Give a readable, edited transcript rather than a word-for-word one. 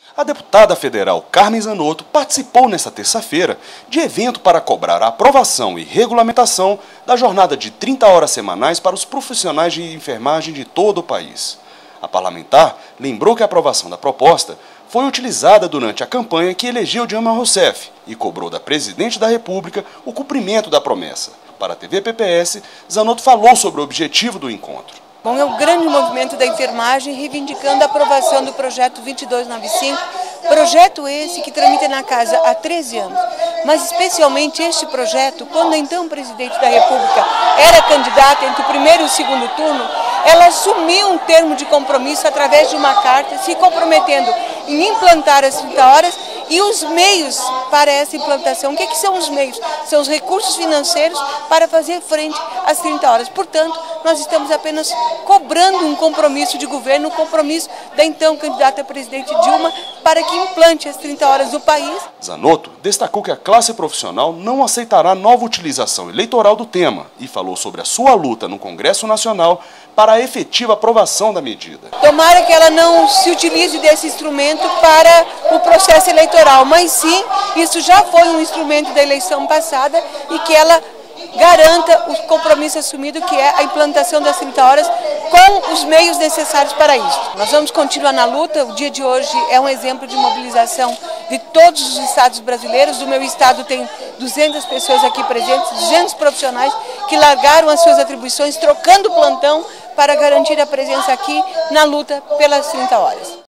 A deputada federal Carmen Zanotto participou nesta terça-feira de evento para cobrar a aprovação e regulamentação da jornada de 30 horas semanais para os profissionais de enfermagem de todo o país. A parlamentar lembrou que a aprovação da proposta foi utilizada durante a campanha que elegeu Dilma Rousseff e cobrou da presidente da República o cumprimento da promessa. Para a TV PPS, Zanotto falou sobre o objetivo do encontro. Bom, é um grande movimento da enfermagem reivindicando a aprovação do projeto 2295, projeto esse que tramita na casa há 13 anos. Mas especialmente este projeto, quando então o presidente da República era candidata entre o primeiro e o segundo turno, ela assumiu um termo de compromisso através de uma carta, se comprometendo em implantar as 30 horas e os meios para essa implantação. O que são os meios? São os recursos financeiros para fazer frente às 30 horas. Portanto, nós estamos apenas cobrando um compromisso de governo, um compromisso da então candidata a presidente Dilma para que implante as 30 horas no país. Zanotto destacou que a classe profissional não aceitará nova utilização eleitoral do tema e falou sobre a sua luta no Congresso Nacional para a efetiva aprovação da medida. Tomara que ela não se utilize desse instrumento para o processo eleitoral, mas sim, isso já foi um instrumento da eleição passada e que ela garanta o compromisso assumido, que é a implantação das 30 horas com os meios necessários para isso. Nós vamos continuar na luta. O dia de hoje é um exemplo de mobilização de todos os estados brasileiros. O meu estado tem 200 pessoas aqui presentes, 200 profissionais que largaram as suas atribuições, trocando plantão para garantir a presença aqui na luta pelas 30 horas.